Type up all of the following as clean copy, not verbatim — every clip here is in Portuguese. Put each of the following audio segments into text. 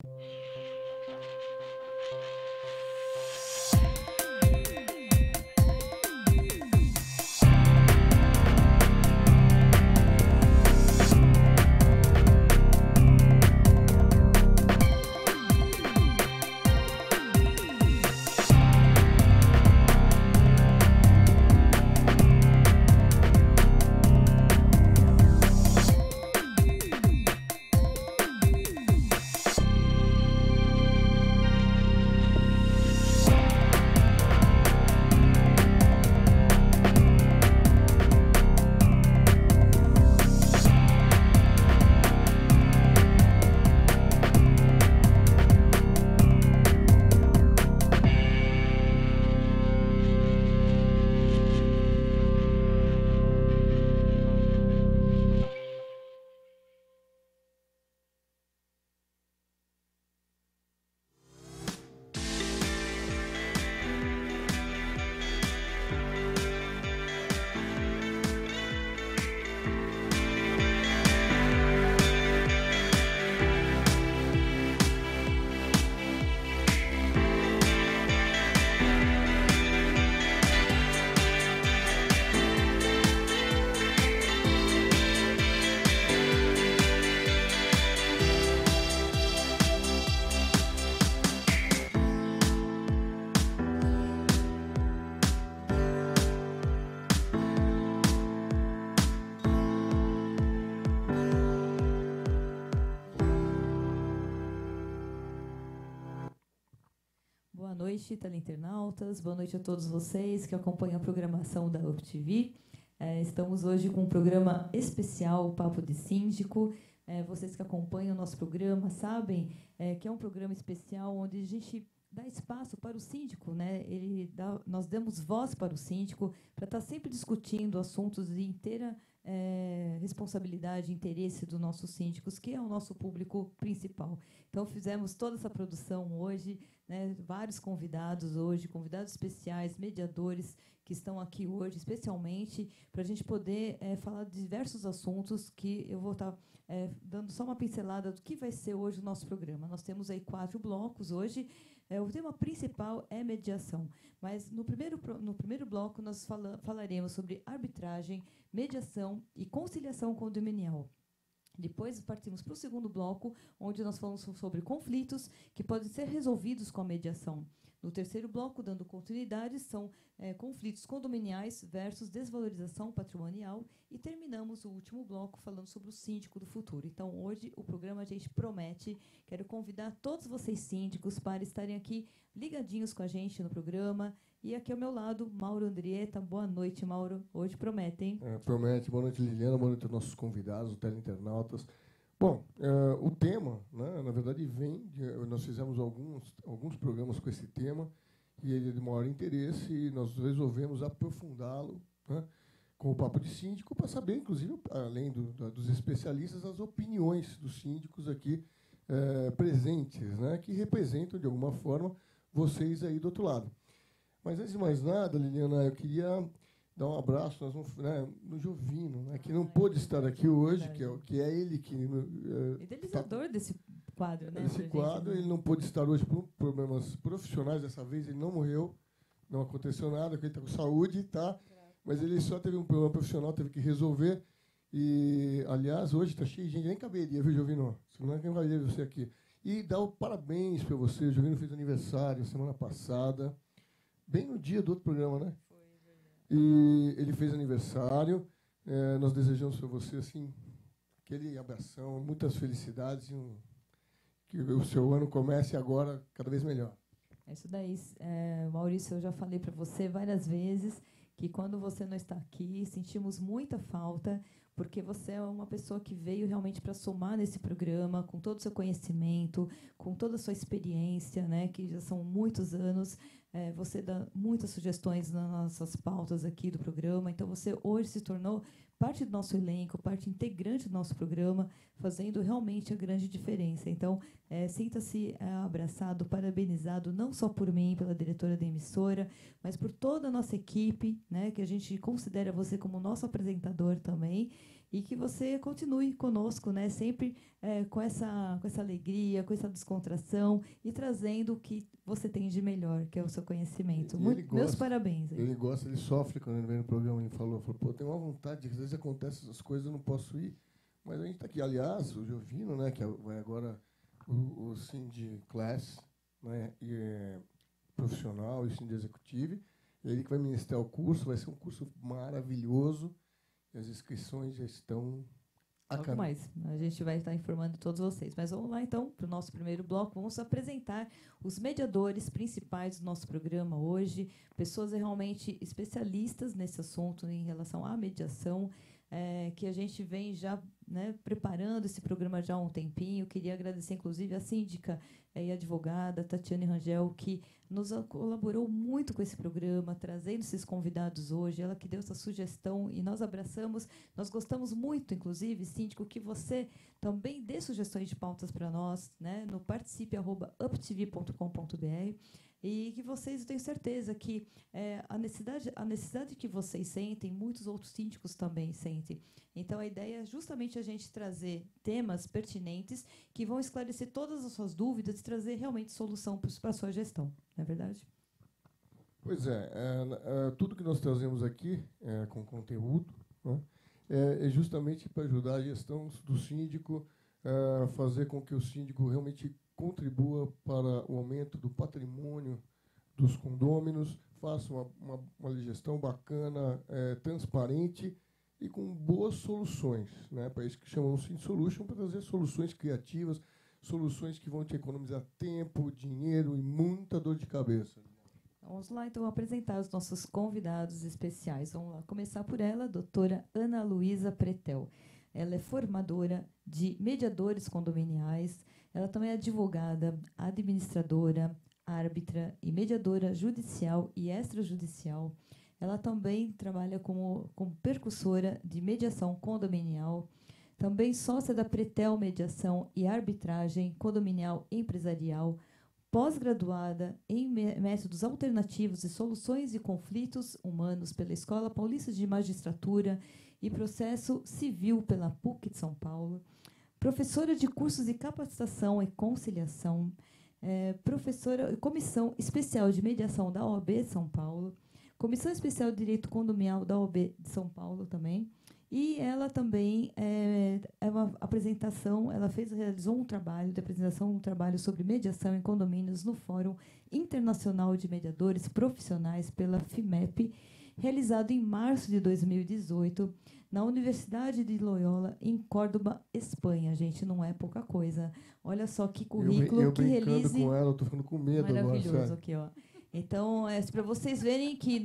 Boa noite, teleinternautas. Boa noite a todos vocês que acompanham a programação da UpTV. Estamos hoje com um programa especial, Papo de Síndico. Vocês que acompanham o nosso programa sabem que é um programa especial onde a gente dá espaço para o síndico, né? Nós damos voz para o síndico para estar sempre discutindo assuntos de inteira responsabilidade e interesse dos nossos síndicos, que é o nosso público principal. Então, fizemos toda essa produção hoje, né, vários convidados hoje, convidados especiais, mediadores, que estão aqui hoje, especialmente para a gente poder falar de diversos assuntos que eu vou estar dando só uma pincelada do que vai ser hoje o nosso programa. Nós temos aí 4 blocos hoje. O tema principal é mediação, mas no primeiro bloco nós falaremos sobre arbitragem, mediação e conciliação condominial. Depois partimos para o segundo bloco, onde nós falamos sobre conflitos que podem ser resolvidos com a mediação. No terceiro bloco, dando continuidade, são conflitos condominiais versus desvalorização patrimonial. E terminamos o último bloco falando sobre o síndico do futuro. Então, hoje, o programa a gente promete. Quero convidar todos vocês síndicos para estarem aqui ligadinhos com a gente no programa. E aqui ao meu lado, Mauro Andrieta. Boa noite, Mauro. Hoje promete, hein? Promete. Boa noite, Liliana. Boa noite aos nossos convidados, os teleinternautas. Bom, o tema, né, na verdade, nós fizemos alguns programas com esse tema, e ele é de maior interesse, e nós resolvemos aprofundá-lo, né, com o Papo de Síndico, para saber, inclusive, além dos especialistas, as opiniões dos síndicos aqui presentes, né, que representam, de alguma forma, vocês aí do outro lado. Mas, antes de mais nada, Liliana, eu queria dar um abraço no Jovino, né, que não pôde estar aqui hoje, que é ele que... idealizador desse quadro, né? Esse quadro, ele não pôde estar hoje por problemas profissionais, dessa vez ele não morreu, não aconteceu nada, porque ele está com saúde, tá? Mas ele só teve um problema profissional, teve que resolver. E, aliás, hoje está cheio de gente, nem caberia, viu, Jovino? Não é que não caberia você aqui. E dar o parabéns para você, o Jovino fez aniversário semana passada, bem no dia do outro programa, né? E ele fez aniversário. Nós desejamos para você assim, aquele abração, muitas felicidades, que o seu ano comece agora cada vez melhor. É isso daí. Maurício, eu já falei para você várias vezes que quando você não está aqui, sentimos muita falta, porque você é uma pessoa que veio realmente para somar nesse programa, com todo o seu conhecimento, com toda a sua experiência, né, que já são muitos anos. Você dá muitas sugestões nas nossas pautas aqui do programa. Então, você hoje se tornou parte do nosso elenco, parte integrante do nosso programa, fazendo realmente a grande diferença. Então, sinta-se abraçado, parabenizado, não só por mim, pela diretora da emissora, mas por toda a nossa equipe, né, que a gente considera você como nosso apresentador também. e que você continue conosco, né, sempre com essa alegria, com essa descontração e trazendo o que você tem de melhor, que é o seu conhecimento. Meus parabéns. Ele gosta, ele sofre quando ele vem no programa. Ele falou, pô, tem uma vontade, às vezes acontecem essas coisas, eu não posso ir, mas a gente está aqui. Aliás, o Jovino, né, que vai agora o Cindy Class, né, e profissional e Cindy Executive, ele que vai ministrar o curso, vai ser um curso maravilhoso, e as inscrições já estão a Logo mais, a gente vai estar informando todos vocês. Mas vamos lá, então, para o nosso primeiro bloco. Vamos apresentar os mediadores principais do nosso programa hoje, pessoas realmente especialistas nesse assunto em relação à mediação, que a gente vem já, né, preparando esse programa já há um tempinho. Queria agradecer, inclusive, a síndica e advogada Tatiane Rangel, que nos colaborou muito com esse programa, trazendo esses convidados hoje. Ela que deu essa sugestão e nós abraçamos. Nós gostamos muito, inclusive, síndico, que você também dê sugestões de pautas para nós, né, no participe@uptv.com.br. E que vocês, eu tenho certeza que a necessidade que vocês sentem, muitos outros síndicos também sentem. Então, a ideia é justamente a gente trazer temas pertinentes que vão esclarecer todas as suas dúvidas e trazer realmente solução para a sua gestão. Não é verdade? Pois tudo que nós trazemos aqui com conteúdo, né, é justamente para ajudar a gestão do síndico, fazer com que o síndico realmente contribua para o aumento do patrimônio dos condôminos, faça uma gestão bacana, transparente e com boas soluções, né? Para isso que chamamos Sind Solution, para trazer soluções criativas, soluções que vão te economizar tempo, dinheiro e muita dor de cabeça. Vamos lá, então, apresentar os nossos convidados especiais. Vamos lá começar por ela, a doutora Ana Luísa Pretel. Ela é formadora de mediadores condominiais. Ela também é advogada, administradora, árbitra e mediadora judicial e extrajudicial. Ela também trabalha como percussora de mediação condominial, também sócia da Pretel Mediação e Arbitragem Condominial Empresarial, pós-graduada em métodos alternativos e soluções de conflitos humanos pela Escola Paulista de Magistratura e Processo Civil pela PUC de São Paulo, professora de cursos de capacitação e conciliação, professora Comissão Especial de Mediação da OAB de São Paulo, Comissão Especial de Direito Condominial da OAB de São Paulo também, e ela também realizou um trabalho de apresentação, um trabalho sobre mediação em condomínios no Fórum Internacional de Mediadores Profissionais pela FIMEP, realizado em março de 2018, na Universidade de Loyola, em Córdoba, Espanha. Gente, não é pouca coisa. Olha só que currículo, eu que release. Com ela, estou ficando com medo maravilhoso agora. Aqui, ó. Então, para vocês verem que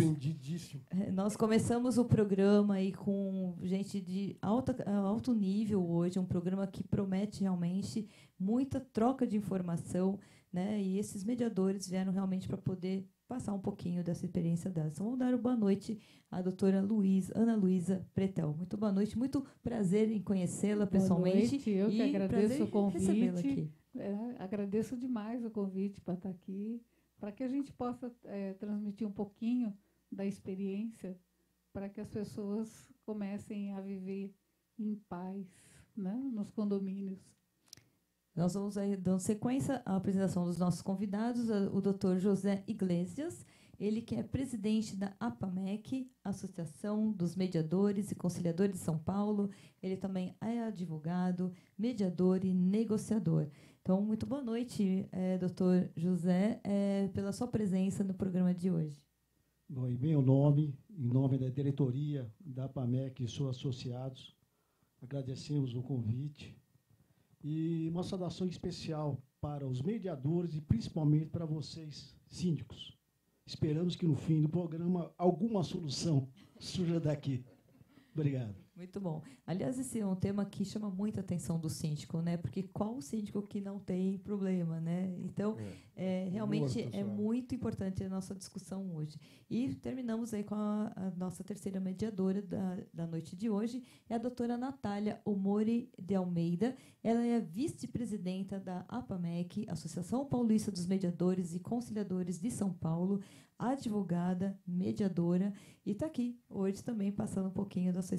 nós começamos o programa aí com gente de alto nível hoje, um programa que promete realmente muita troca de informação, né? E esses mediadores vieram realmente para poder passar um pouquinho dessa experiência delas. Então, vamos dar boa noite à doutora Ana Luísa Pretel. Muito boa noite, muito prazer em conhecê-la pessoalmente. Boa noite, eu que agradeço o convite. Aqui. Agradeço demais o convite para estar aqui, para que a gente possa transmitir um pouquinho da experiência, para que as pessoas comecem a viver em paz, né, nos condomínios. Nós vamos aí dando sequência à apresentação dos nossos convidados, o Dr. José Iglesias, ele que é presidente da APAMEC, Associação dos Mediadores e Conciliadores de São Paulo. Ele também é advogado, mediador e negociador. Então, muito boa noite, Dr. José, pela sua presença no programa de hoje. Bom, em meu nome, em nome da diretoria da APAMEC e seus associados, agradecemos o convite. E uma saudação especial para os mediadores e principalmente para vocês, síndicos. Esperamos que no fim do programa alguma solução surja daqui. Obrigado. Muito bom. Aliás, esse é um tema que chama muita atenção do síndico, né? Porque qual síndico que não tem problema, né? Então, realmente é muito importante a nossa discussão hoje. E terminamos aí com a nossa terceira mediadora da noite de hoje, é a doutora Natália Omori de Almeida. Ela é vice-presidenta da APAMEC, Associação Paulista dos Mediadores e Conciliadores de São Paulo, advogada, mediadora, e está aqui hoje também passando um pouquinho da sua experiência.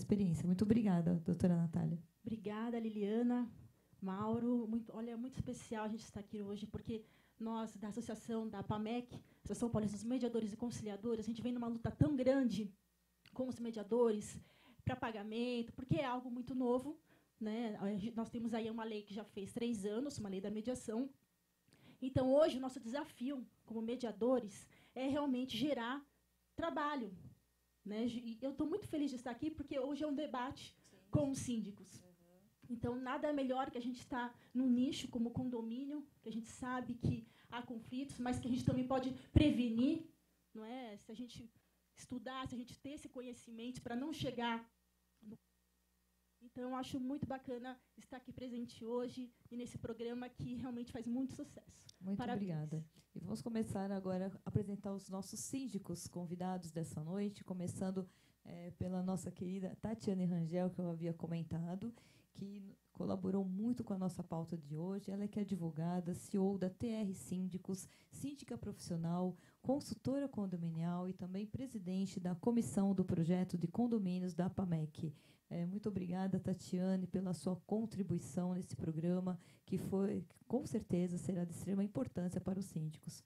experiência. Muito obrigada, doutora Natália. Obrigada, Liliana, Mauro. Muito especial a gente estar aqui hoje, porque nós, da associação da APAMEC, Associação Paulista dos Mediadores e Conciliadores, a gente vem numa luta tão grande com os mediadores para pagamento, porque é algo muito novo, né? Nós temos aí uma lei que já fez 3 anos, uma lei da mediação. Então, hoje, o nosso desafio como mediadores é realmente gerar trabalho, né? E eu estou muito feliz de estar aqui, porque hoje é um debate com os síndicos. Então, nada melhor que a gente estar num nicho como condomínio, que a gente sabe que há conflitos, mas que a gente também pode prevenir, não é? Se a gente estudar, se a gente ter esse conhecimento para não chegar no... Então, eu acho muito bacana estar aqui presente hoje e nesse programa que realmente faz muito sucesso. Muito obrigada. E vamos começar agora a apresentar os nossos síndicos convidados dessa noite, começando pela nossa querida Tatiane Rangel, que eu havia comentado, que colaborou muito com a nossa pauta de hoje. Ela é que é advogada, CEO da TR Síndicos, síndica profissional, consultora condominial e também presidente da comissão do projeto de condomínios da APAMEC. Muito obrigada, Tatiane, pela sua contribuição nesse programa, que com certeza será de extrema importância para os síndicos.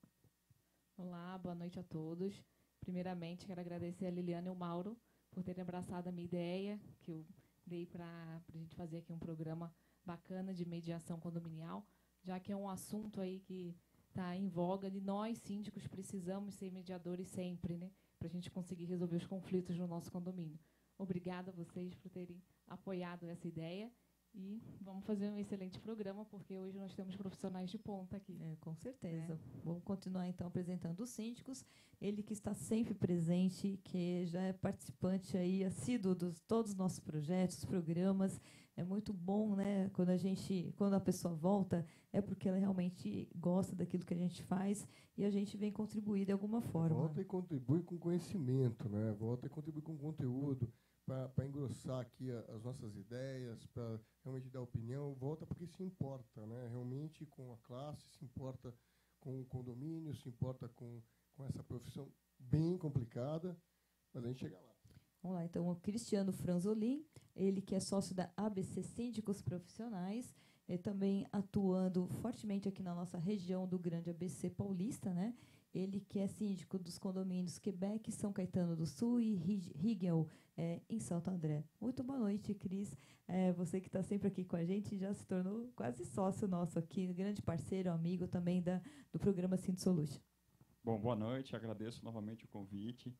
Olá, boa noite a todos. Primeiramente, quero agradecer a Liliana e o Mauro por terem abraçado a minha ideia, que eu dei para a gente fazer aqui um programa bacana de mediação condominial, já que é um assunto aí que está em voga e nós, síndicos, precisamos ser mediadores sempre, né, para a gente conseguir resolver os conflitos no nosso condomínio. Obrigada a vocês por terem apoiado essa ideia e vamos fazer um excelente programa, porque hoje nós temos profissionais de ponta aqui. Com certeza. Vamos continuar, então, apresentando os síndicos. Ele que está sempre presente, que já é participante aí, assíduo de todos os nossos projetos, programas. É muito bom, né? Quando a pessoa volta, é porque ela realmente gosta daquilo que a gente faz e a gente vem contribuir de alguma forma. Volta e contribui com conhecimento, né? Volta e contribui com conteúdo, para engrossar aqui as nossas ideias, para realmente dar opinião. Volta porque se importa, né? Realmente com a classe, se importa com o condomínio, se importa com essa profissão bem complicada, mas a gente chega lá. Vamos lá, então, o Cristiano Franzolin, ele que é sócio da ABC Síndicos Profissionais, também atuando fortemente aqui na nossa região do Grande ABC Paulista, né? Ele que é síndico dos condomínios Quebec, São Caetano do Sul e Rigel, em Santo André. Muito boa noite, Cris. Você que está sempre aqui com a gente, já se tornou quase sócio nosso aqui, grande parceiro, amigo também do programa Sind Solution. Bom, boa noite, agradeço novamente o convite.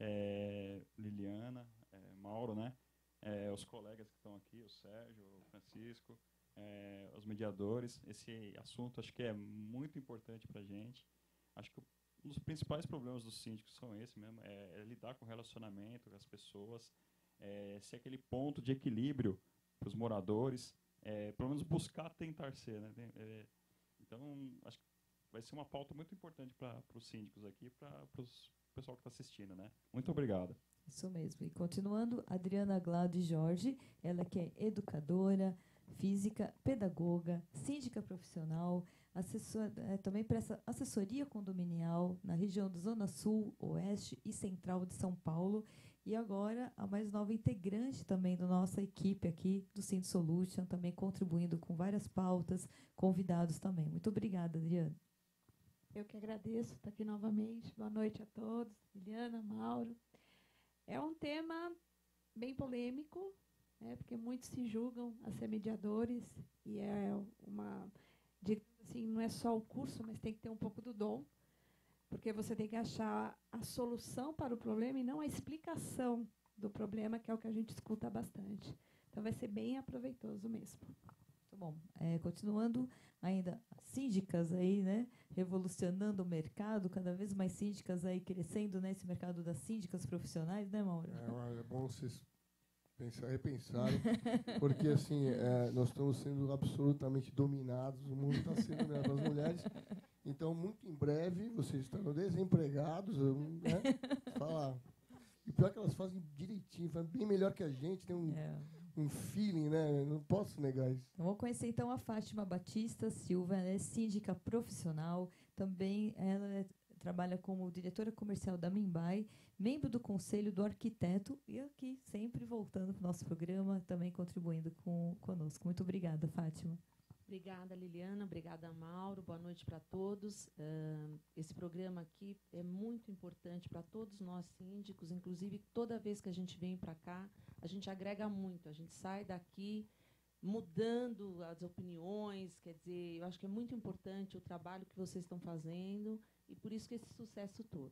Liliana, Mauro, né? Os colegas que estão aqui, o Sérgio, o Francisco, os mediadores. Esse assunto acho que é muito importante para a gente. Acho que um dos principais problemas dos síndicos são esse mesmo, é lidar com o relacionamento com as pessoas, ser aquele ponto de equilíbrio para os moradores, pelo menos buscar tentar ser, né? Então, acho que vai ser uma pauta muito importante para os síndicos aqui e para o pessoal que está assistindo, né? Muito obrigado. Isso mesmo. E continuando, Adriana Glaude Jorge, ela que é educadora, física, pedagoga, síndica profissional, também presta assessoria condominial na região da Zona Sul, Oeste e Central de São Paulo. E agora, a mais nova integrante também da nossa equipe aqui do Sind Solution, também contribuindo com várias pautas, convidados também. Muito obrigada, Adriana. Eu que agradeço estar aqui novamente. Boa noite a todos. Liliana, Mauro. É um tema bem polêmico, né, porque muitos se julgam a ser mediadores e assim, não é só o curso, mas tem que ter um pouco do dom, porque você tem que achar a solução para o problema e não a explicação do problema, que é o que a gente escuta bastante. Então, vai ser bem aproveitoso mesmo. Muito bom. Continuando ainda, síndicas aí, né, revolucionando o mercado, cada vez mais síndicas aí crescendo, né, esse mercado das síndicas profissionais, né, Mauro? É bom vocês repensarem, porque assim, nós estamos sendo absolutamente dominados, o mundo está sendo dominado pelas mulheres, então, muito em breve, vocês estarão desempregados, né, falar. E pior que elas fazem direitinho, fazem bem melhor que a gente, tem um feeling, né? Não posso negar isso. Vamos conhecer, então, a Fátima Batista Silva, ela é síndica profissional, também ela trabalha como diretora comercial da Mimbai, membro do Conselho do Arquiteto e aqui sempre voltando para o nosso programa, também contribuindo conosco. Muito obrigada, Fátima. Obrigada, Liliana. Obrigada, Mauro. Boa noite para todos. Esse programa aqui é muito importante para todos nós síndicos, inclusive toda vez que a gente vem para cá, a gente agrega muito. A gente sai daqui mudando as opiniões, quer dizer, eu acho que é muito importante o trabalho que vocês estão fazendo e por isso que esse sucesso todo.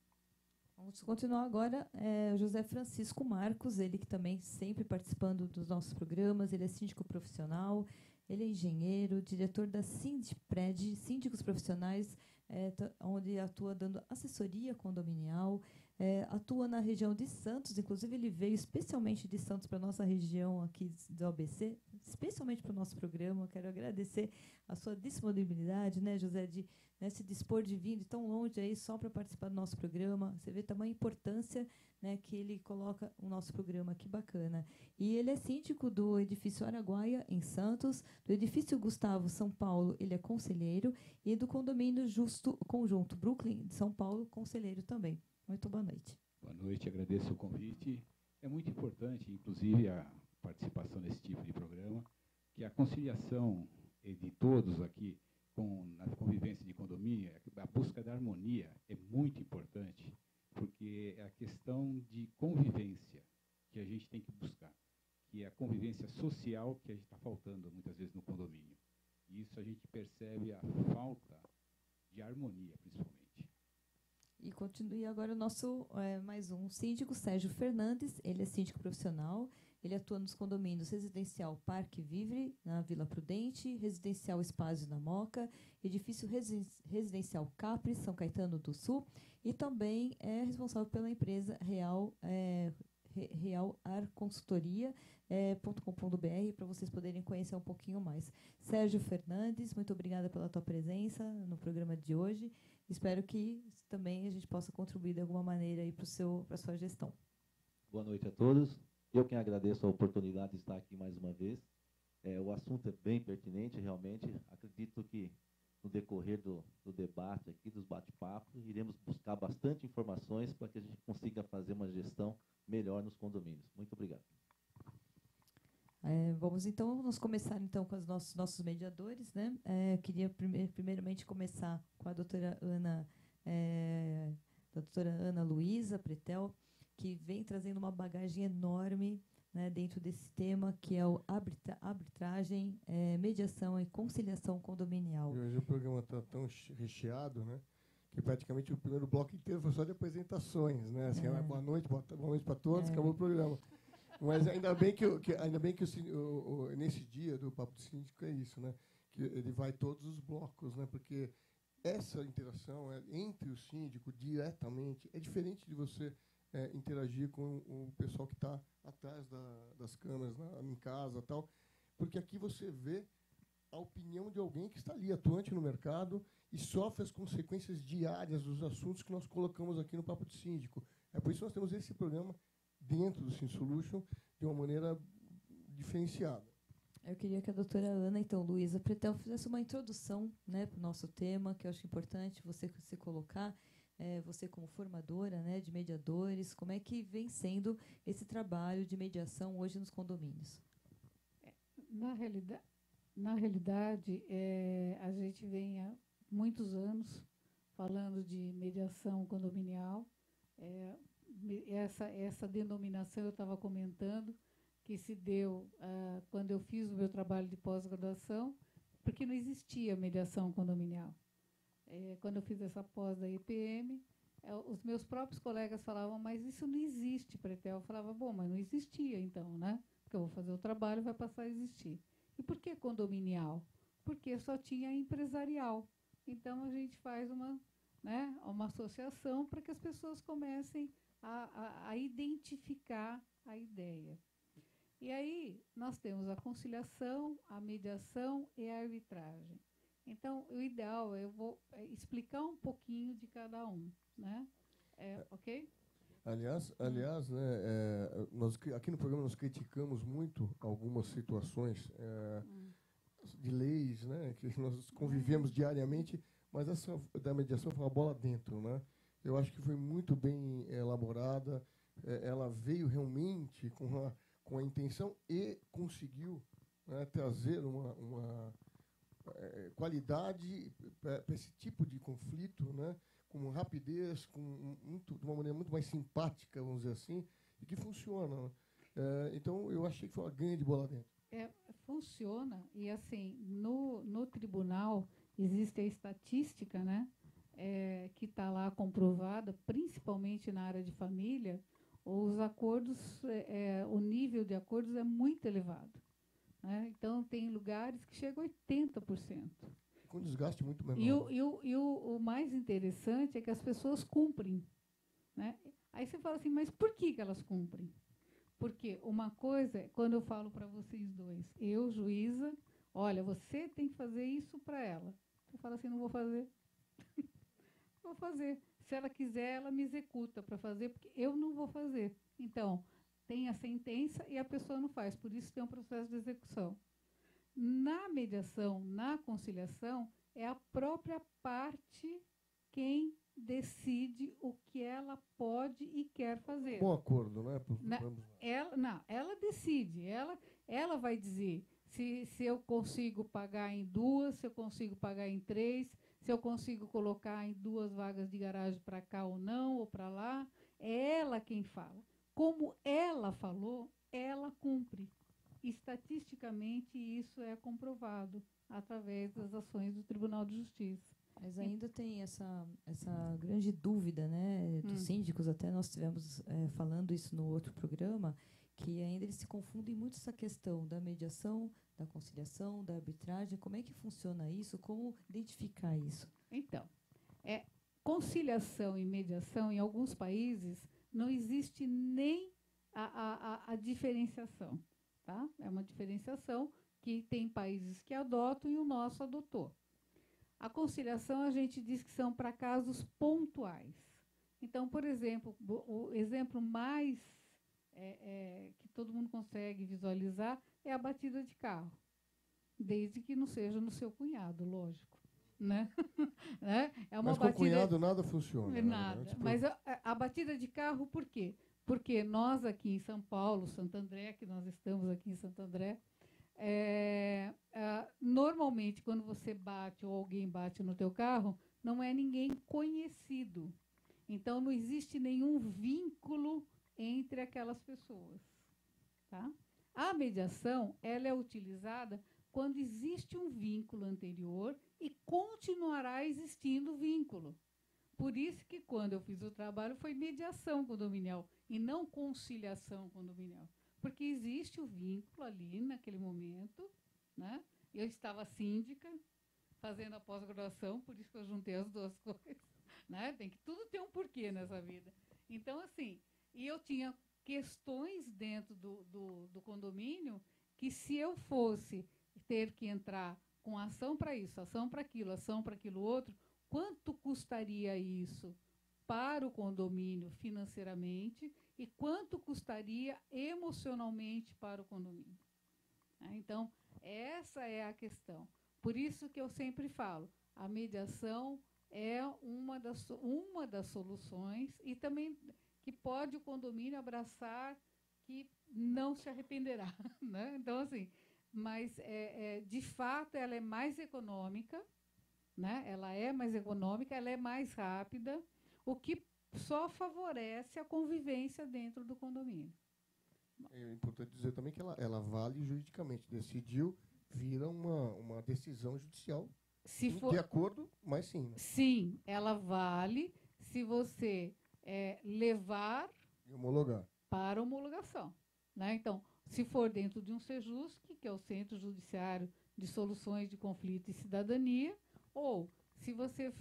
Vamos continuar agora. José Francisco Marcos, ele que também sempre participando dos nossos programas, ele é síndico profissional, ele é engenheiro, diretor da Sindipred, Síndicos Profissionais, onde atua dando assessoria condominial, atua na região de Santos, inclusive ele veio especialmente de Santos para a nossa região aqui do ABC, especialmente para o nosso programa. Quero agradecer a sua disponibilidade, né, José, de se dispor de vir de tão longe aí só para participar do nosso programa. Você vê tamanha importância, né, que ele coloca o nosso programa, que bacana. E ele é síndico do edifício Araguaia, em Santos, do edifício Gustavo, São Paulo, ele é conselheiro, e do condomínio Justo Conjunto Brooklyn, de São Paulo, conselheiro também. Muito boa noite. Boa noite, agradeço o convite. É muito importante, inclusive, a participação nesse tipo de programa, que a conciliação de todos aqui na convivência de condomínio, a busca da harmonia é muito importante, porque é a questão de convivência que a gente tem que buscar, que é a convivência social que a gente está faltando muitas vezes no condomínio. E isso a gente percebe a falta de harmonia, principalmente. E continue agora o nosso mais um síndico, Sérgio Fernandes. Ele é síndico profissional. Ele atua nos condomínios Residencial Parque Vivre, na Vila Prudente, Residencial Espaço na Moca, Edifício Residencial Capri, São Caetano do Sul, e também é responsável pela empresa Real Ar Consultoria, .com.br, para vocês poderem conhecer um pouquinho mais. Sérgio Fernandes, muito obrigada pela tua presença no programa de hoje. Espero que também a gente possa contribuir de alguma maneira aí para a sua gestão. Boa noite a todos. Eu quem agradeço a oportunidade de estar aqui mais uma vez. O assunto é bem pertinente, realmente. Acredito que no decorrer do debate aqui, dos bate-papos, iremos buscar bastante informações para que a gente consiga fazer uma gestão melhor nos condomínios. Muito obrigado. Vamos começar então com os nossos mediadores, né? Queria primeiramente começar com a doutora Ana Luísa Pretel, que vem trazendo uma bagagem enorme, né, dentro desse tema, que é o arbitragem, mediação e conciliação condominial. E hoje o programa está tão recheado, né, que praticamente o primeiro bloco inteiro foi só de apresentações, né? Assim, boa noite para todos, acabou o programa. Mas ainda bem que nesse dia do Papo do Síndico é isso, né? Que ele vai todos os blocos, né? Porque essa interação entre o síndico diretamente é diferente de você interagir com o pessoal que está atrás das câmeras, em casa, tal, porque aqui você vê a opinião de alguém que está ali atuante no mercado e sofre as consequências diárias dos assuntos que nós colocamos aqui no Papo de Síndico. É por isso que nós temos esse programa dentro do SynSolution de uma maneira diferenciada. Eu queria que a doutora Ana, então, Luísa Pretel, fizesse uma introdução, né, para o nosso tema, que eu acho importante você se colocar, você como formadora, né, de mediadores, como é que vem sendo esse trabalho de mediação hoje nos condomínios? Na realidade, a gente vem há muitos anos falando de mediação condominial. Essa denominação eu estava comentando que se deu quando eu fiz o meu trabalho de pós-graduação, porque não existia mediação condominial. Quando eu fiz essa pós da EPM, os meus próprios colegas falavam, mas isso não existe, Pretel. Eu falava, bom, mas não existia então, né? Porque eu vou fazer o trabalho e vai passar a existir. E por que condominial? Porque só tinha empresarial. Então, a gente faz uma associação para que as pessoas comecem a identificar a ideia. E aí, nós temos a conciliação, a mediação e a arbitragem. Então, o ideal, eu vou explicar um pouquinho de cada um, né? Ok? Aliás, nós aqui no programa nós criticamos muito algumas situações. de leis, né, que nós convivemos diariamente, mas essa da mediação foi uma bola dentro, né? Eu acho que foi muito bem elaborada, ela veio realmente com a intenção e conseguiu, né, trazer uma qualidade para esse tipo de conflito, né, com rapidez, de uma maneira muito mais simpática, vamos dizer assim, e que funciona. Né? Então, eu achei que foi uma grande bola dentro. Funciona, e assim, no tribunal existe a estatística, né, que está lá comprovada, principalmente na área de família, os acordos, o nível de acordos é muito elevado. Né? Então, tem lugares que chegam a 80%. Com desgaste muito menor. E o mais interessante é que as pessoas cumprem. Né? Aí você fala assim, mas por que elas cumprem? Porque uma coisa, quando eu falo para vocês dois, eu, juíza, olha, você tem que fazer isso para ela. Eu falo assim, não vou fazer. Vou fazer. Se ela quiser, ela me executa para fazer, porque eu não vou fazer. Então, tem a sentença e a pessoa não faz. Por isso tem um processo de execução. Na mediação, na conciliação, é a própria parte quem decide o que ela pode e quer fazer. Bom acordo, né? Ela decide. Ela vai dizer se eu consigo pagar em 2, se eu consigo pagar em 3, se eu consigo colocar em 2 vagas de garagem para cá ou não, ou para lá. É ela quem fala. Como ela falou, ela cumpre. Estatisticamente, isso é comprovado através das ações do Tribunal de Justiça. Mas ainda tem essa grande dúvida, né, dos síndicos, até nós estivemos falando isso no outro programa, que ainda eles se confundem muito essa questão da mediação, da conciliação, da arbitragem. Como é que funciona isso? Como identificar isso? Então, conciliação e mediação, em alguns países, não existe nem a diferenciação. Tá? É uma diferenciação que tem países que adotam e o nosso adotou. A conciliação, a gente diz que são para casos pontuais. Então, por exemplo, o exemplo mais que todo mundo consegue visualizar é a batida de carro, desde que não seja no seu cunhado, lógico. Né? Mas com o cunhado nada funciona. Nada. Né? Mas a batida de carro, por quê? Porque nós aqui em São Paulo, Santo André, que nós estamos aqui em Santo André, normalmente, quando você bate ou alguém bate no teu carro, não é ninguém conhecido. Então, não existe nenhum vínculo entre aquelas pessoas. Tá? A mediação ela é utilizada quando existe um vínculo anterior e continuará existindo vínculo. Por isso que, quando eu fiz o trabalho, foi mediação condominial e não conciliação condominial. Porque existe o vínculo ali, naquele momento. Né? Eu estava síndica, fazendo a pós-graduação, por isso que eu juntei as duas coisas. Né? Tudo tem um porquê nessa vida. Então, assim, e eu tinha questões dentro do condomínio que, se eu fosse ter que entrar com ação para isso, ação para aquilo outro, quanto custaria isso para o condomínio financeiramente e quanto custaria emocionalmente para o condomínio. Então, essa é a questão. Por isso que eu sempre falo, a mediação é uma das soluções e também que pode o condomínio abraçar, que não se arrependerá. Né? Então, assim, mas, de fato, ela é mais econômica, né? Ela é mais econômica, ela é mais rápida, o que só favorece a convivência dentro do condomínio. É importante dizer também que ela vale juridicamente. Decidiu, vira uma decisão judicial. De acordo, mas sim. Né? Sim, ela vale se você levar e homologar. Para homologação. Né? Então, se for dentro de um CEJUSC, que é o Centro Judiciário de Soluções de Conflito e Cidadania, ou se você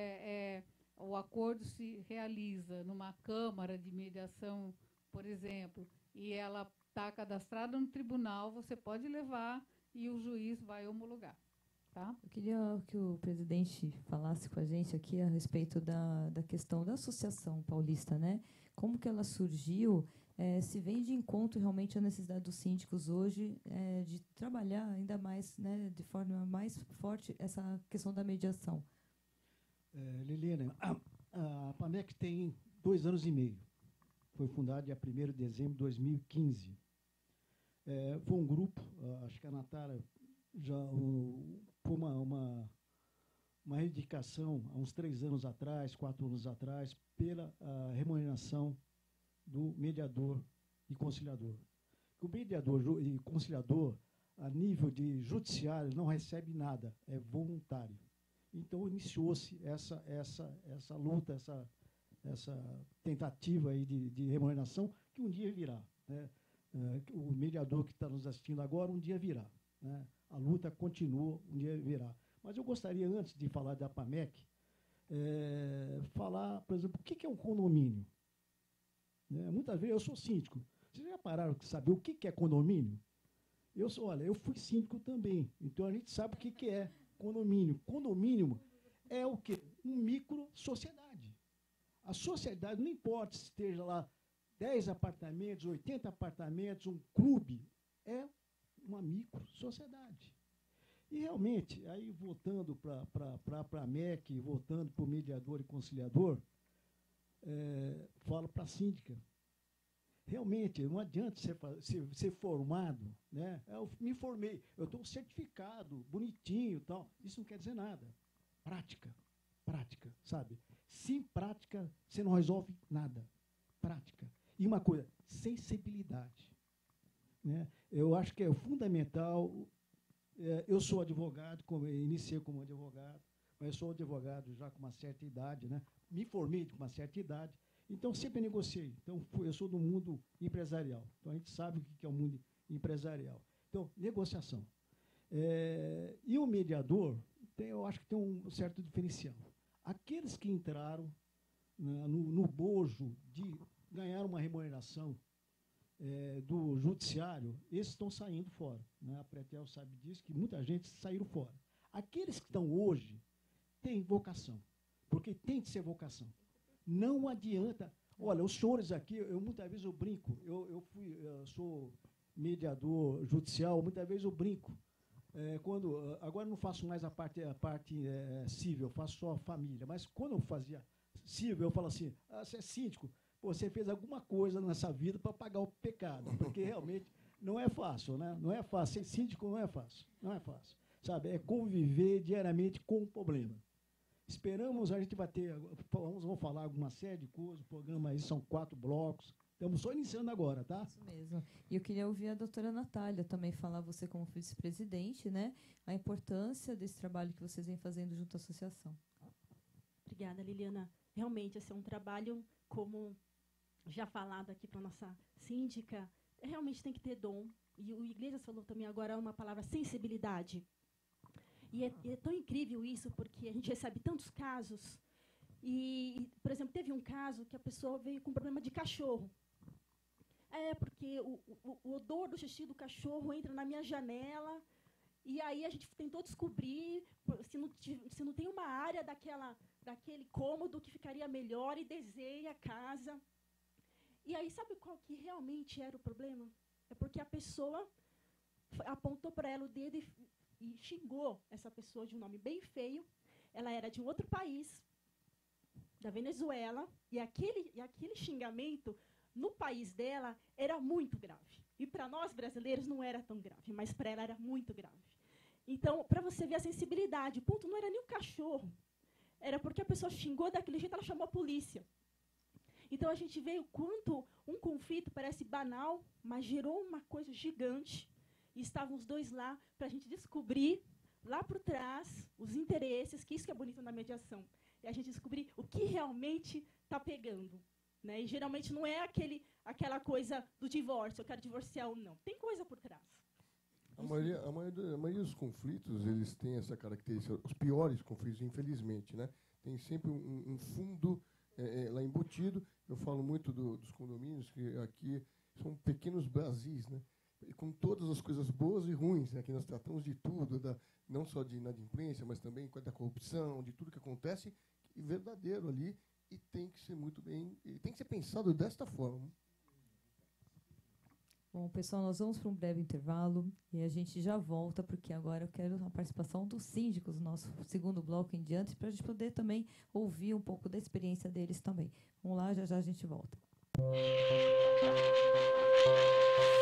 o acordo se realiza numa Câmara de Mediação, por exemplo, e ela está cadastrada no tribunal, você pode levar e o juiz vai homologar. Tá? Eu queria que o presidente falasse com a gente aqui a respeito da questão da Associação Paulista, né? Como que ela surgiu se vem de encontro realmente à necessidade dos síndicos hoje de trabalhar ainda mais, né, de forma mais forte essa questão da mediação? Liliana, a PAMEC tem 2 anos e meio. Foi fundada dia 1º de dezembro de 2015. Foi um grupo, acho que a Natália já foi uma reivindicação há uns 3 anos atrás, 4 anos atrás, pela remuneração do mediador e conciliador. O mediador e conciliador, a nível de judiciário, não recebe nada, é voluntário. Então, iniciou-se essa luta, essa tentativa aí de remuneração, que um dia virá, né? O mediador que está nos assistindo agora, um dia virá, né? A luta continua, um dia virá. Mas eu gostaria, antes de falar da PAMEC, falar, por exemplo, o que é um condomínio? Muitas vezes eu sou síndico. Vocês já pararam de saber o que é condomínio? Eu fui síndico também, então a gente sabe o que é condomínio. Condomínio é o quê? Um micro-sociedade. A sociedade, não importa se esteja lá 10 apartamentos, 80 apartamentos, um clube, é uma micro-sociedade. E realmente, aí voltando para a MEC, voltando para o mediador e conciliador, falo para a síndica. Realmente, não adianta ser formado, né? Eu me formei, eu estou certificado, bonitinho e tal. Isso não quer dizer nada. Prática, sabe? Sem prática, você não resolve nada. Prática. E uma coisa, sensibilidade. Né? Eu acho que é fundamental. Eu sou advogado, iniciei como advogado, mas eu sou advogado já com uma certa idade, né? Me formei com uma certa idade. Então, sempre negociei. Então, eu sou do mundo empresarial. Então, a gente sabe o que é o mundo empresarial. Então, negociação. E o mediador, eu acho que tem um certo diferencial. Aqueles que entraram no bojo de ganhar uma remuneração do judiciário, esses estão saindo fora. Né? A Pretel sabe disso, que muita gente saíram fora. Aqueles que estão hoje têm vocação, porque tem que ser vocação. Não adianta. Olha, os senhores aqui, muitas vezes eu brinco, eu sou mediador judicial, muitas vezes eu brinco. Agora não faço mais a parte civil, eu faço só a família, mas quando eu fazia civil, eu falo assim, você é síndico, você fez alguma coisa nessa vida para pagar o pecado, porque realmente não é fácil, né? Não é fácil. Ser síndico não é fácil, não é fácil. Sabe, é conviver diariamente com o problema. Esperamos, a gente vai ter, vamos falar alguma série de coisas, o programa aí são 4 blocos, estamos só iniciando agora, tá? Isso mesmo. E eu queria ouvir a doutora Natália também falar, você como vice-presidente, né, a importância desse trabalho que vocês vêm fazendo junto à associação. Obrigada, Liliana. Realmente, esse é um trabalho, como já falado aqui para a nossa síndica, realmente tem que ter dom. E o Iglesias falou também agora uma palavra, sensibilidade. E é tão incrível isso, porque a gente recebe tantos casos. E, por exemplo, teve um caso que a pessoa veio com problema de cachorro. Porque o odor do xixi do cachorro entra na minha janela, e aí a gente tentou descobrir se não tem uma área daquele cômodo que ficaria melhor, e desenha a casa. E aí, sabe qual que realmente era o problema? É porque a pessoa apontou para ela o dedo e xingou essa pessoa de um nome bem feio. Ela era de um outro país, da Venezuela, e aquele xingamento, no país dela, era muito grave. E para nós, brasileiros, não era tão grave, mas para ela era muito grave. Então, para você ver a sensibilidade, o ponto não era nem o cachorro, era porque a pessoa xingou daquele jeito, ela chamou a polícia. Então, a gente vê o quanto um conflito parece banal, mas gerou uma coisa gigante. E estavam os dois lá para a gente descobrir, lá por trás, os interesses, que isso que é bonito na mediação. É a gente descobrir o que realmente está pegando. Né? E, geralmente, não é aquela coisa do divórcio, eu quero divorciar ou não. Tem coisa por trás. A maioria dos conflitos, eles têm essa característica. Os piores conflitos, infelizmente, né? Tem sempre um fundo lá embutido. Eu falo muito dos condomínios, que aqui são pequenos Brasis, né? E com todas as coisas boas e ruins, né? Que nós tratamos de tudo, não só de inadimplência, mas também da corrupção, de tudo que acontece, e verdadeiro ali, e tem que ser muito bem, tem que ser pensado desta forma. Bom, pessoal, nós vamos para um breve intervalo e a gente já volta, porque agora eu quero a participação dos síndicos no nosso segundo bloco em diante, para a gente poder também ouvir um pouco da experiência deles também. Vamos lá, já já a gente volta.